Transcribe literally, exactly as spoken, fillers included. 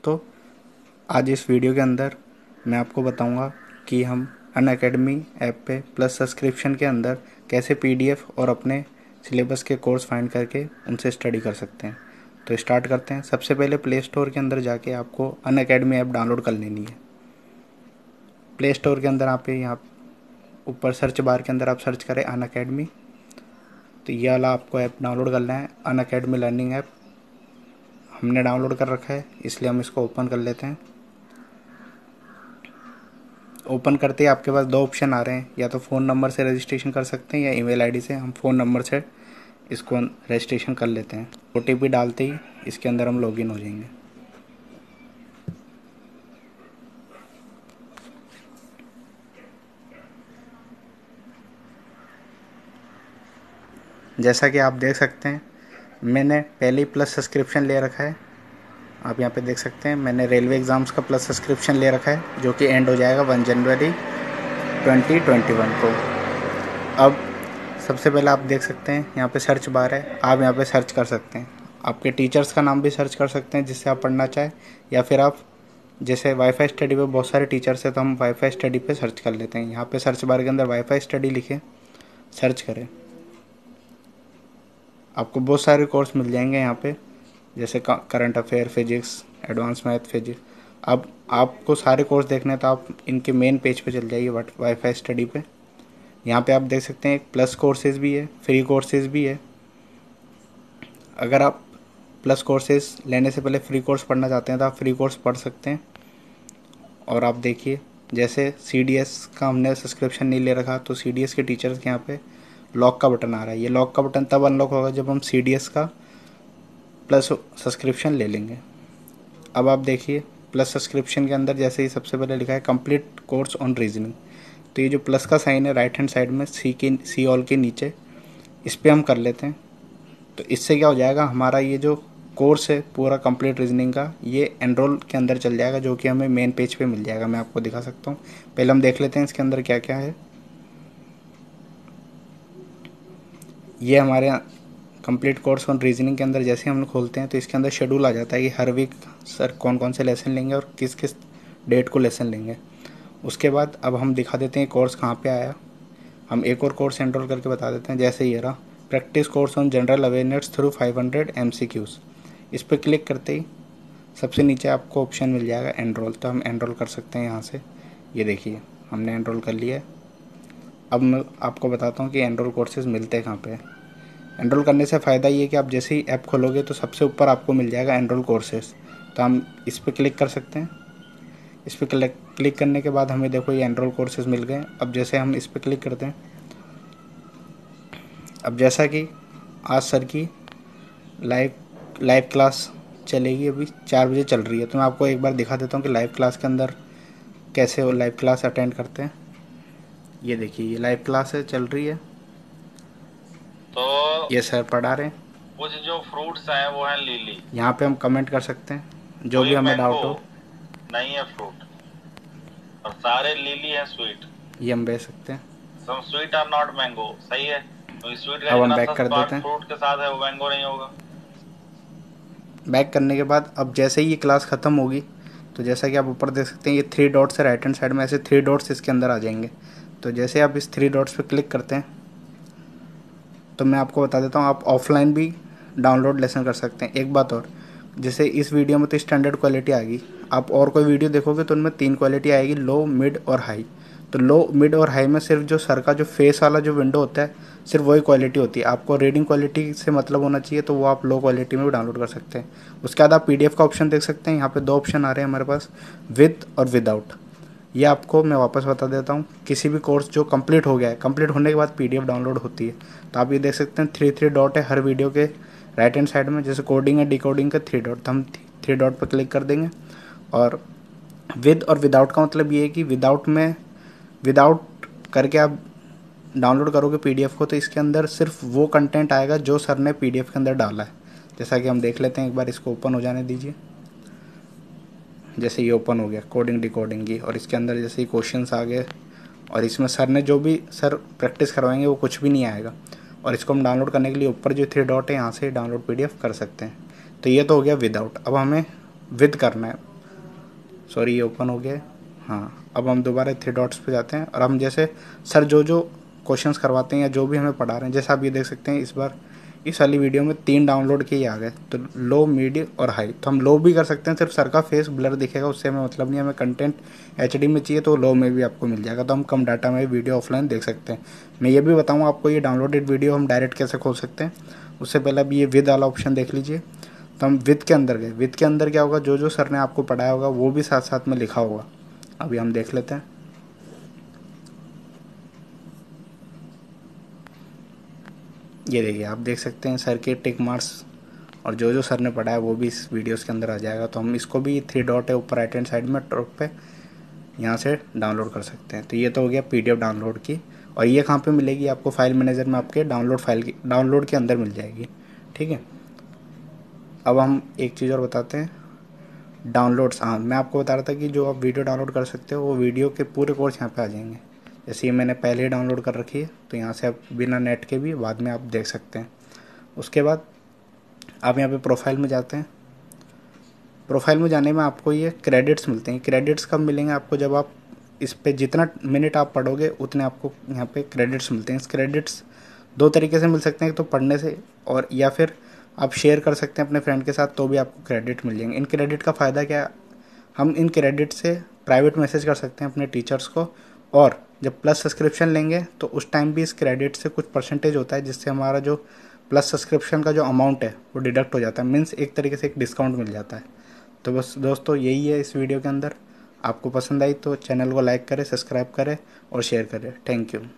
दोस्तों, आज इस वीडियो के अंदर मैं आपको बताऊंगा कि हम अनअकैडमी ऐप पे प्लस सब्सक्रिप्शन के अंदर कैसे पीडीएफ और अपने सिलेबस के कोर्स फाइंड करके उनसे स्टडी कर सकते हैं। तो स्टार्ट करते हैं। सबसे पहले प्ले स्टोर के अंदर जाके आपको अनअकैडमी ऐप डाउनलोड कर लेनी है। प्ले स्टोर के अंदर आप यहाँ ऊपर सर्च बार के अंदर आप सर्च करें अनअकैडमी, तो ये वाला आपको ऐप डाउनलोड करना है, अनअकैडमी लर्निंग ऐप। हमने डाउनलोड कर रखा है इसलिए हम इसको ओपन कर लेते हैं। ओपन करते ही आपके पास दो ऑप्शन आ रहे हैं, या तो फ़ोन नंबर से रजिस्ट्रेशन कर सकते हैं या ईमेल आईडी से। हम फ़ोन नंबर से इसको रजिस्ट्रेशन कर लेते हैं। ओटीपी डालते ही इसके अंदर हम लॉगिन हो जाएंगे। जैसा कि आप देख सकते हैं, मैंने पहले ही प्लस सब्सक्रिप्शन ले रखा है। आप यहाँ पे देख सकते हैं मैंने रेलवे एग्ज़ाम्स का प्लस सब्सक्रिप्शन ले रखा है, जो कि एंड हो जाएगा one January twenty twenty one को। अब सबसे पहले आप देख सकते हैं यहाँ पे सर्च बार है, आप यहाँ पे सर्च कर सकते हैं। आपके टीचर्स का नाम भी सर्च कर सकते हैं जिससे आप पढ़ना चाहें, या फिर आप जैसे वाईफाई स्टडी पे बहुत सारे टीचर्स हैं तो हम वाईफाई स्टडी पे सर्च कर लेते हैं। यहाँ पे सर्च बार के अंदर वाईफाई स्टडी लिखें, सर्च करें, आपको बहुत सारे कोर्स मिल जाएंगे यहाँ पे, जैसे current affair, physics, advance math, physics. अब आपको सारे कोर्स देखने हैं तो आप इनके मेन पेज पे चल जाइए वाईफाई स्टडी पे। यहाँ पे आप देख सकते हैं एक प्लस कोर्सेज़ भी है, फ्री कोर्सेज़ भी है। अगर आप प्लस कोर्सेज़ लेने से पहले फ्री कोर्स पढ़ना चाहते हैं तो आप फ्री कोर्स पढ़ सकते हैं। और आप देखिए, जैसे सी डी एस का हमने सब्सक्रिप्शन नहीं ले रखा तो सी डी एस के टीचर्स के यहाँ पे लॉक का बटन आ रहा है। ये लॉक का बटन तब अनलॉक होगा जब हम सी डी एस का प्लस सब्सक्रिप्शन ले लेंगे। अब आप देखिए प्लस सब्सक्रिप्शन के अंदर जैसे ही सबसे पहले लिखा है कंप्लीट कोर्स ऑन रीजनिंग, तो ये जो प्लस का साइन है राइट हैंड साइड में सी के सी ऑल के नीचे, इस पर हम कर लेते हैं। तो इससे क्या हो जाएगा, हमारा ये जो कोर्स है पूरा कंप्लीट रीजनिंग का, ये एनरोल के अंदर चल जाएगा, जो कि हमें मेन पेज पे मिल जाएगा। मैं आपको दिखा सकता हूँ। पहले हम देख लेते हैं इसके अंदर क्या क्या है। ये हमारे कंप्लीट कोर्स ऑन रीजनिंग के अंदर जैसे हम खोलते हैं तो इसके अंदर शेड्यूल आ जाता है कि हर वीक सर कौन कौन से लेसन लेंगे और किस किस डेट को लेसन लेंगे। उसके बाद अब हम दिखा देते हैं कोर्स कहाँ पे आया। हम एक और कोर्स एनरोल करके बता देते हैं, जैसे ये रहा practice course on general awareness through five hundred M C Qs. इस पर क्लिक करते ही सबसे नीचे आपको ऑप्शन मिल जाएगा एनरोल, तो हम एनरोल कर सकते हैं यहाँ से। ये देखिए हमने एनरोल कर लिया है। अब मैं आपको बताता हूँ कि एनरोल कोर्सेज मिलते हैं कहाँ पे। एनरोल करने से फ़ायदा ये है कि आप जैसे ही ऐप खोलोगे तो सबसे ऊपर आपको मिल जाएगा एनरोल कोर्सेज, तो हम इस पर क्लिक कर सकते हैं। इस पर क्लिक क्लिक करने के बाद हमें देखो ये एनरोल कोर्सेज मिल गए। अब जैसे हम इस पर क्लिक करते हैं, अब जैसा कि आज सर की लाइव लाइव क्लास चलेगी, अभी चार बजे चल रही है, तो मैं आपको एक बार दिखा देता हूँ कि लाइव क्लास के अंदर कैसे वो लाइव क्लास अटेंड करते हैं। ये देखिए ये लाइव क्लास है, चल रही है, तो ये सर पढ़ा रहे हैं। कुछ जो फ्रूट्स हैं वो हैं लीली। यहाँ पे हम कमेंट कर सकते हैं जो भी हमें डाउट हो। नहीं है फ्रूट और सारे लीली है स्वीट, ये हम भेज सकते हैं। Some sweet are not mango. सही है, तो स्वीट का अब हम जितना बैक कर सस्ता देते हैं। फ्रूट के साथ है वो मैंगो नहीं होगा। बैक करने के बाद अब जैसे ही ये क्लास ख़त्म होगी तो जैसा कि आप ऊपर देख सकते हैं ये थ्री डॉट्स है राइट हैंड साइड में, ऐसे थ्री डॉट्स इसके अंदर आ जाएंगे। तो जैसे आप इस थ्री डॉट्स पे क्लिक करते हैं तो मैं आपको बता देता हूँ आप ऑफलाइन भी डाउनलोड लेसन कर सकते हैं। एक बात और, जैसे इस वीडियो में तो स्टैंडर्ड क्वालिटी आ गई, आप और कोई वीडियो देखोगे तो उनमें तीन क्वालिटी आएगी, लो, मिड और हाई। तो लो, मिड और हाई में सिर्फ जो सर का जो फेस वाला जो विंडो होता है सिर्फ वही क्वालिटी होती है। आपको रीडिंग क्वालिटी से मतलब होना चाहिए तो वो आप लो क्वालिटी में भी डाउनलोड कर सकते हैं। उसके बाद आप पीडीएफ का ऑप्शन देख सकते हैं। यहाँ पे दो ऑप्शन आ रहे हैं हमारे पास, विद और विदाउट। ये आपको मैं वापस बता देता हूँ, किसी भी कोर्स जो कंप्लीट हो गया है, कंप्लीट होने के बाद पीडीएफ डाउनलोड होती है। तो आप ये देख सकते हैं थ्री थ्री डॉट है हर वीडियो के राइट हैंड साइड में, जैसे कोडिंग है डिकोडिंग का थ्री डॉट, तो हम थ्री डॉट पर क्लिक कर देंगे। और विद और विदाउट का मतलब ये है कि विदाउट में विदाउट करके आप डाउनलोड करोगे पीडीएफ को तो इसके अंदर सिर्फ वो कंटेंट आएगा जो सर ने पीडीएफ के अंदर डाला है। जैसा कि हम देख लेते हैं, एक बार इसको ओपन हो जाने दीजिए। जैसे ये ओपन हो गया कोडिंग डिकोडिंग की, और इसके अंदर जैसे ही क्वेश्चंस आ गए और इसमें सर ने जो भी सर प्रैक्टिस करवाएंगे वो कुछ भी नहीं आएगा। और इसको हम डाउनलोड करने के लिए ऊपर जो थ्री डॉट है यहाँ से डाउनलोड पीडीएफ कर सकते हैं। तो ये तो हो गया विदाउट। अब हमें विद करना है। सॉरी ये ओपन हो गया। हाँ, अब हम दोबारा थ्री डॉट्स पे जाते हैं और हम जैसे सर जो जो क्वेश्चंस करवाते हैं या जो भी हमें पढ़ा रहे हैं, जैसे आप ये देख सकते हैं इस बार इस वाली वीडियो में तीन डाउनलोड के ही आ गए, तो लो, मीडियम और हाई। तो हम लो भी कर सकते हैं, सिर्फ सर का फेस ब्लर दिखेगा, उससे हमें मतलब नहीं। हमें कंटेंट एचडी में चाहिए तो लो में भी आपको मिल जाएगा, तो हम कम डाटा में वीडियो ऑफलाइन देख सकते हैं। मैं ये भी बताऊँगा आपको ये डाउनलोडेड वीडियो हम डायरेक्ट कैसे खोल सकते हैं। उससे पहले अब ये विद वाला ऑप्शन देख लीजिए। तो हम विद के अंदर गए, विद के अंदर क्या होगा, जो जो सर ने आपको पढ़ाया होगा वो भी साथ साथ में लिखा होगा। अभी हम देख लेते हैं। ये देखिए आप देख सकते हैं सर के टिक मार्क्स और जो जो सर ने पढ़ाया वो भी इस वीडियोस के अंदर आ जाएगा। तो हम इसको भी थ्री डॉट है ऊपर राइट हैंड साइड में टॉप पे, यहाँ से डाउनलोड कर सकते हैं। तो ये तो हो गया पीडीएफ डाउनलोड की। और ये कहाँ पे मिलेगी आपको, फाइल मैनेजर में आपके डाउनलोड फाइल की डाउनलोड के अंदर मिल जाएगी। ठीक है, अब हम एक चीज़ और बताते हैं, डाउनलोड्स। हाँ, मैं आपको बता रहा था कि जो आप वीडियो डाउनलोड कर सकते हो वो वीडियो के पूरे कोर्स यहाँ पे आ जाएंगे। जैसे ये मैंने पहले ही डाउनलोड कर रखी है, तो यहाँ से आप बिना नेट के भी बाद में आप देख सकते हैं। उसके बाद आप यहाँ पे प्रोफाइल में जाते हैं। प्रोफाइल में जाने में आपको ये क्रेडिट्स मिलते हैं। क्रेडिट्स कब मिलेंगे आपको, जब आप इस पे जितना मिनट आप पढ़ोगे उतने आपको यहाँ पे क्रेडिट्स मिलते हैं। इस क्रेडिट्स दो तरीके से मिल सकते हैं, तो पढ़ने से और या फिर आप शेयर कर सकते हैं अपने फ्रेंड के साथ, तो भी आपको क्रेडिट मिल जाएंगे। इन क्रेडिट का फ़ायदा क्या है, हम इन क्रेडिट से प्राइवेट मैसेज कर सकते हैं अपने टीचर्स को, और जब प्लस सब्सक्रिप्शन लेंगे तो उस टाइम भी इस क्रेडिट से कुछ परसेंटेज होता है, जिससे हमारा जो प्लस सब्सक्रिप्शन का जो अमाउंट है वो डिडक्ट हो जाता है। मीन्स एक तरीके से एक डिस्काउंट मिल जाता है। तो बस दोस्तों यही है इस वीडियो के अंदर। आपको पसंद आई तो चैनल को लाइक करें, सब्सक्राइब करें और शेयर करें। Thank you.